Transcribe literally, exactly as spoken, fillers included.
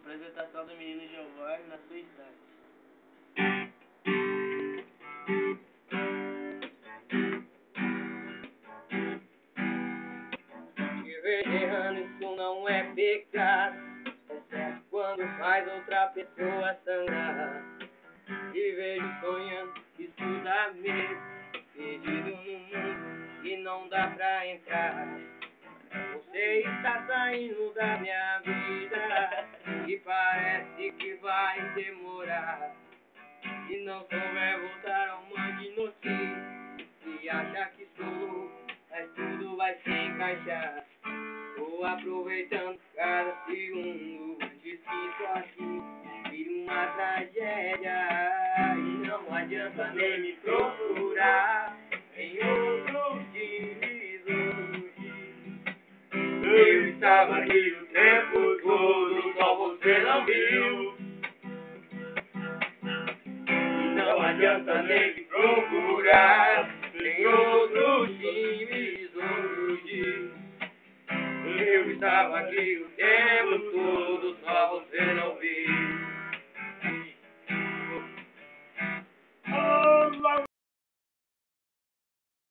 Apresentação do menino Giovanni na sua idade. Te vejo errando, isso não é pecado, exceto quando faz outra pessoa sangrar. Te vejo sonhando, isso dá medo, perdido no mundo e não dá pra entrar. Você está saindo da minha vida e parece que vai demorar. Se não souber voltar, não mande notícia. Se acha que sou louco, mas tudo vai se encaixar. Tô aproveitando cada segundo, diz que isso aqui vira uma tragédia. E não adianta nem me procurar em outros divisores. Eu estava aqui o tempo todo, só você não viu. E não adianta nem me procurar em outros times hoje. Eu estava aqui o tempo